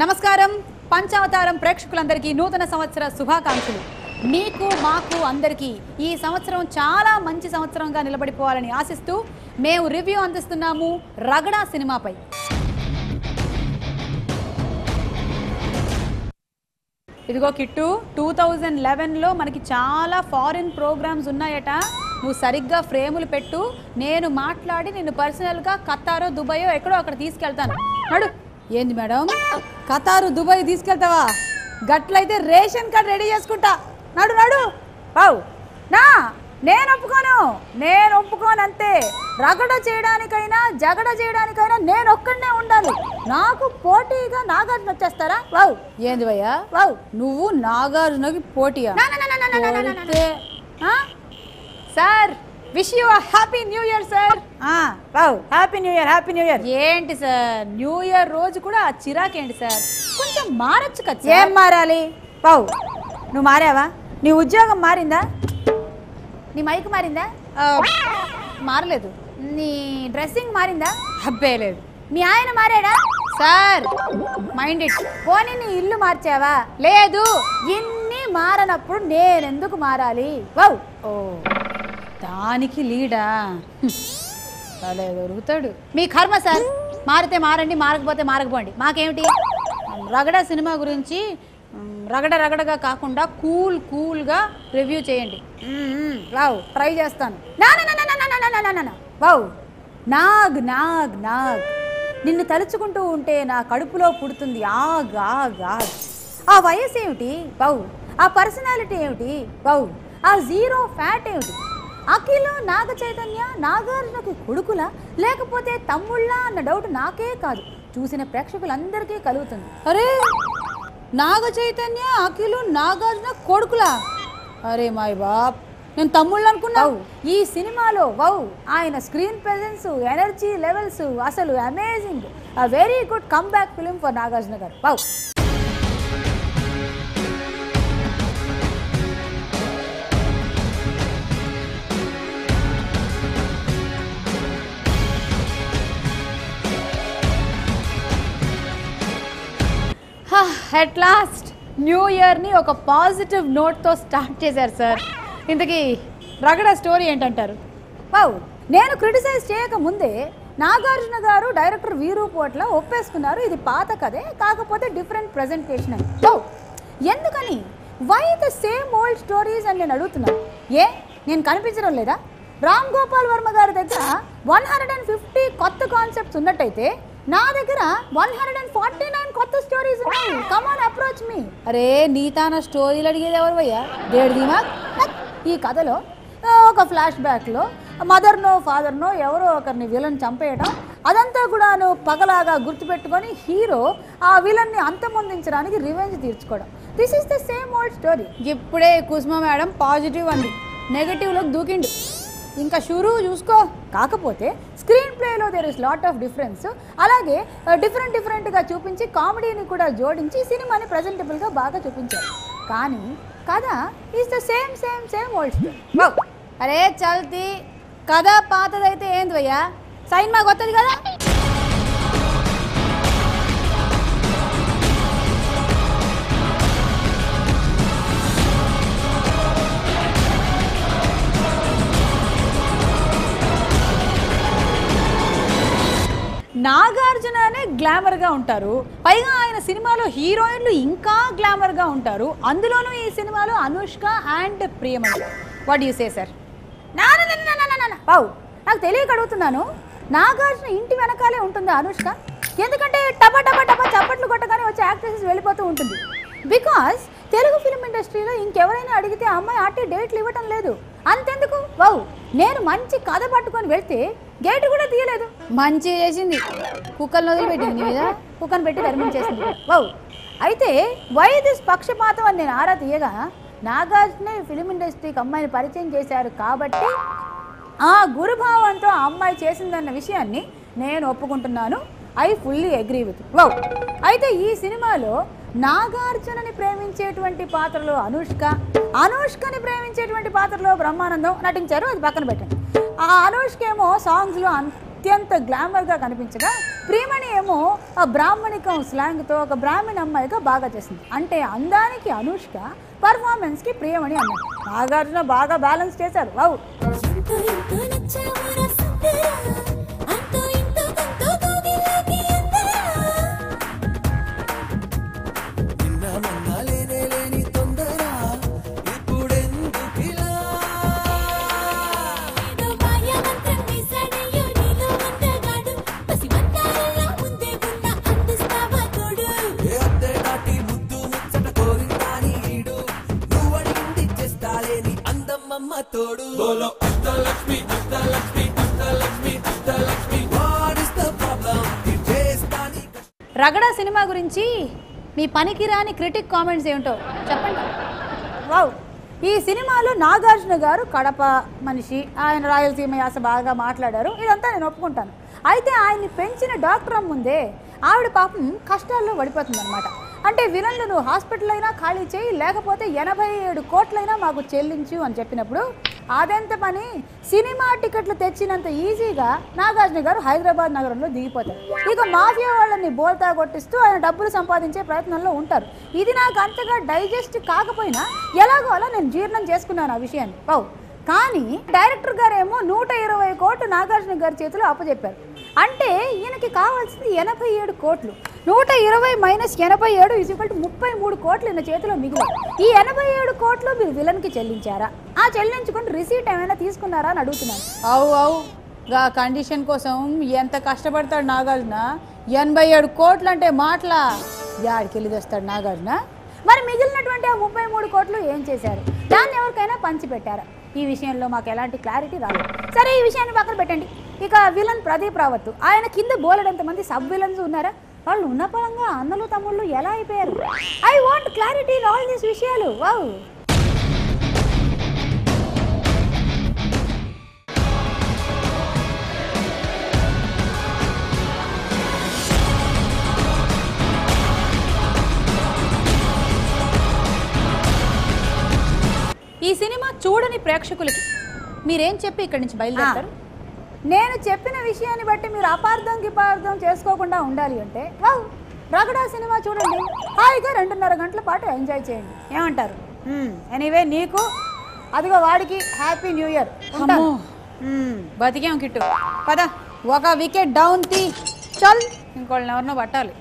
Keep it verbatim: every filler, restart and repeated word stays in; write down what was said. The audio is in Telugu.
నమస్కారం పంచావతారం ప్రేక్షకులందరికీ నూతన సంవత్సర శుభాకాంక్షలు. మీకు మాకు అందరికీ ఈ సంవత్సరం చాలా మంచి సంవత్సరంగా నిలబడిపోవాలని ఆశిస్తూ మేము రివ్యూ అందిస్తున్నాము రగడా సినిమాపై. ఇదిగో కిట్టు, టూ థౌజండ్ లెవెన్లో మనకి చాలా ఫారిన్ ప్రోగ్రామ్స్ ఉన్నాయట. నువ్వు సరిగ్గా ఫ్రేములు పెట్టు, నేను మాట్లాడి నిన్ను పర్సనల్గా ఖతారో దుబాయో ఎక్కడో అక్కడ తీసుకెళ్తాను. నడు. ఏంది మేడం, ఖతారు దుబాయ్ తీసుకెళ్తావా? గట్లయితే రేషన్ కార్డ్ రెడీ చేసుకుంటా. నడు నడు బావు. నా నేను ఒప్పుకోను, నేను ఒప్పుకోను అంతే. రగడ చేయడానికైనా జగడ చేయడానికైనా నేను ఒక్కడనే ఉండాలి. నాకు పోటీగా నాగార్జున వచ్చేస్తారా? వావ్. ఏంది భయ్యా? వావ్, నువ్వు నాగార్జునకి పోటీయా? Sir, wish you happy new year sir. Wow, happy new year, happy new year. ఏంటి సార్, న్యూ ఇయర్ రోజు కూడా చిరాకేంటి సార్? కొంచెం మారచ్చు కదా. ఏం మారాలి? వావ్, నువ్వు మారావా? నీ ఉద్యోగం మారిందా? నీ మైక్ మారిందా? మారలేదు. నీ డ్రెస్సింగ్ మారిందా? అబ్బే లేదు. మీ ఆయన మారాడా? Sir mind it. పోనీ నీ ఇల్లు మార్చావా? లేదు. ఇన్ని మారనప్పుడు నేనెందుకు మారాలి? వావ్. ఓ, దానికి లీడా అలా దొరుకుతాడు. మీ కర్మ సార్. మారితే మారండి, మారకపోతే మారకపోండి, మాకేమిటి? రగడ సినిమా గురించి రగడ రగడగా కాకుండా కూల్ కూల్గా రివ్యూ చేయండి. వావ్, ట్రై చేస్తాను. వావ్, నాగ్ నాగ్ నాగ్ నిన్ను తలుచుకుంటూ ఉంటే నా కడుపులో పుడుతుంది ఆగ్ ఆగ్ ఆగ్. ఆ వయసు ఏమిటి? వావ్. ఆ పర్సనాలిటీ ఏమిటి? వావ్. ఆ జీరో ఫ్యాట్ ఏమిటి? అఖిల్ నాగ చైతన్య నాగార్జునకు కొడుకులా లేకపోతే తమ్ముళ్ళా అన్న డౌట్ నాకే కాదు, చూసిన ప్రేక్షకులందరికీ కలుగుతుంది. అరే, నాగ చైతన్య అఖిల్ నాగార్జున కొడుకులా? అరే మై బాప్, నేను తమ్ముళ్ళు అనుకున్నావు. ఈ సినిమాలో వౌ, ఆయన స్క్రీన్ ప్రెజెన్స్, ఎనర్జీ లెవెల్స్ అసలు amazing. A very good come back film for Nagarjuna garu. Wow. At last new ఇయర్ని ఒక పాజిటివ్ నోట్తో స్టార్ట్ చేశారు సార్. ఇంతకీ రగడ స్టోరీ ఏంటంటారు? వావ్, నేను క్రిటిసైజ్ చేయక ముందే నాగార్జున గారు డైరెక్టర్ వీరు పోట్ల ఒప్పేసుకున్నారు ఇది పాత కథే, కాకపోతే డిఫరెంట్ ప్రజెంటేషన్ అని. ఓ, ఎందుకని? Why the same old stories అని నేను అడుగుతున్నాను. ఏ, నేను కనిపించడం లేదా? రామ్ గోపాల్ వర్మ గారి దగ్గర వన్ హండ్రెడ్ అండ్ ఫిఫ్టీ కొత్త కాన్సెప్ట్స్ ఉన్నట్టయితే నా దగ్గర one hundred and forty nine కొత్త స్టోరీస్ ఉన్నాయి. Come on, approach me. అరే, నీతాన స్టోరీలు అడిగేది ఎవరు భయ్యా? దేడిదిమా. ఈ కథలో ఒక ఫ్లాష్ బ్యాక్లో మదర్నో ఫాదర్నో ఎవరో ఒకరిని విలన్ చంపేయడం, అదంతా కూడా నువ్వు పగలాగా గుర్తుపెట్టుకొని హీరో ఆ విలన్ని అంతమొందించడానికి రివెంజ్ తీర్చుకోవడం. This is the same old story. ఇప్పుడే కుసుమ మేడం పాజిటివ్ అండి, నెగటివ్లోకి దూకిండు. ఇంకా షురూ చూసుకో. కాకపోతే స్క్రీన్ ప్లేలో there is lot of difference. అలాగే డిఫరెంట్ డిఫరెంట్గా చూపించి కామెడీని కూడా జోడించి సినిమాని ప్రజెంటబుల్గా బాగా చూపించారు. కానీ కథ is the same same same old story. అరే చల్తీ, కథ పాతదైతే ఏంది భయ్యా? సైన్మా కొత్తది కదా. నాగార్జుననే గ్లామర్గా ఉంటారు, పైగా ఆయన సినిమాలో హీరోయిన్లు ఇంకా గ్లామర్గా ఉంటారు. అందులోనూ ఈ సినిమాలో Anushka and Priyamani. What you say sir? Wow, నాకు తెలియక అడుగుతున్నాను, నాగార్జున ఇంటి వెనకాలే ఉంటుందా అనుష్క? ఎందుకంటే టపా టపా టపా చప్పట్లు కొట్టగానే వచ్చే యాక్ట్రెసెస్ వెళ్ళిపోతూ ఉంటుంది. బికాస్ తెలుగు ఫిల్మ్ ఇండస్ట్రీలో ఇంకెవరైనా అడిగితే అమ్మాయి ఆర్టీ డేట్లు ఇవ్వటం లేదు. అంతెందుకు, వావ్, నేను మంచి కథ పట్టుకొని వెళ్తే గేట్ కూడా తీయలేదు. మంచి చేసింది, కుక్కలను వదిలిపెట్టింది నీ మీద, కుక్కను పెట్టి ధర్మించేసింది. వావ్. అయితే వై దిస్ పక్షపాతం అని నేను ఆరా తీయగా నాగార్జునే ఫిలిం ఇండస్ట్రీకి అమ్మాయిని పరిచయం చేశారు కాబట్టి ఆ గురుభావంతో ఆ అమ్మాయి చేసిందన్న విషయాన్ని నేను ఒప్పుకుంటున్నాను. I fully agree with. Wow. అయితే ఈ సినిమాలో నాగార్జునని ప్రేమించేటువంటి పాత్రలో అనుష్క, అనుష్కని ప్రేమించేటువంటి పాత్రలో బ్రహ్మానందం నటించారు. అది పక్కన పెట్టండి. ఆ అనుష్క ఏమో సాంగ్స్లో అత్యంత గ్లామర్గా కనిపించగా ప్రియమణి ఏమో ఆ బ్రాహ్మణికం స్లాంగ్తో ఒక బ్రాహ్మణ అమ్మాయిగా బాగా చేసింది. అంటే అందానికి అనుష్క, పర్ఫార్మెన్స్కి ప్రియమణి అమ్మాయి. నాగార్జున బాగా బ్యాలెన్స్ చేశారు. వావ్. రగడ సినిమా గురించి మీ పనికిరాని క్రిటిక్ కామెంట్స్ ఏమిటో చెప్పండి. వావ్. ఈ సినిమాలో నాగార్జున గారు కడప మనిషి, ఆయన రాయలసీమ యాస బాగా మాట్లాడారు, ఇదంతా నేను ఒప్పుకుంటాను. అయితే ఆయన్ని పెంచిన డాక్టర్ ముందే ఆవిడ పాపం కష్టాల్లో పడిపోతుందన్నమాట. అంటే విలన్లు నువ్వు హాస్పిటల్ అయినా ఖాళీ చేయి, లేకపోతే ఎనభై ఏడు కోట్లైనా మాకు చెల్లించు అని చెప్పినప్పుడు అదెంత పని, సినిమా టికెట్లు తెచ్చినంత ఈజీగా నాగార్జున గారు హైదరాబాద్ నగరంలో దిగిపోతారు. ఇక మాఫియా వాళ్ళని బోల్తా కొట్టిస్తూ ఆయన డబ్బులు సంపాదించే ప్రయత్నంలో ఉంటారు. ఇది నాకు అంతగా డైజెస్ట్ కాకపోయినా ఎలాగో అలా నేను జీర్ణం చేసుకున్నాను ఆ విషయాన్ని. పావు. కానీ డైరెక్టర్ గారేమో నూట ఇరవై కోట్లు నాగార్జున గారి చేతిలో అప్పచెప్పారు. అంటే ఈయనకి కావాల్సింది ఎనభై ఏడు కోట్లు. నూట ఇరవై మైనస్ ఎనభై ఏడు ఈక్వల్ టు ముప్పై మూడు కోట్లు ఈయన చేతిలో మిగిలాయి. ఈ ఎనభై ఏడు కోట్లు మీరు విలన్కి చెల్లించారా? ఆ చెల్లించుకుని రిసీట్ ఏమైనా తీసుకున్నారా అని అడుగుతున్నాను. అవు అవు గా కండిషన్ కోసం ఎంత కష్టపడతాడు నాగార్జున. ఎనభై ఏడు కోట్లు అంటే మాటలా యాడికి వెళ్ళి తెస్తాడు నాగార్జున. మరి మిగిలినటువంటి ఆ ముప్పై మూడు కోట్లు ఏం చేశారు? దాన్ని ఎవరికైనా పంచిపెట్టారా? ఈ విషయంలో మాకు ఎలాంటి క్లారిటీ రాలేదు. సరే, ఈ విషయాన్ని పక్కన పెట్టండి. ఇక విలన్ ప్రదీప్ రావత్, ఆయన కింద బోలెడంతమంది సబ్ విలన్స్ ఉన్నారా? వాళ్ళు ఉన్న పరంగా అన్నలు తమ్ముళ్ళు ఎలా అయిపోయారు? I want clarity in all these విషయాలు. వావ్. ఈ సినిమా చూడని ప్రేక్షకులకి మీరేం చెప్పి ఇక్కడి నుంచి బయలుదేరుతారు? నేను చెప్పిన విషయాన్ని బట్టి మీరు అపార్థం గిపార్థం చేసుకోకుండా ఉండాలి అంటే వావ్, రగడ సినిమా చూడండి, హాయిగా రెండున్నర గంటల పాటు ఎంజాయ్ చేయండి. ఏమంటారు? ఎనీవే, నీకు అదిగో వాడికి హ్యాపీ న్యూ ఇయర్. బతికేం కిట్టు పద, ఒక వికెట్ డౌన్ తీ చల్, ఇంకోళ్ళని ఎవరినో పట్టాలి.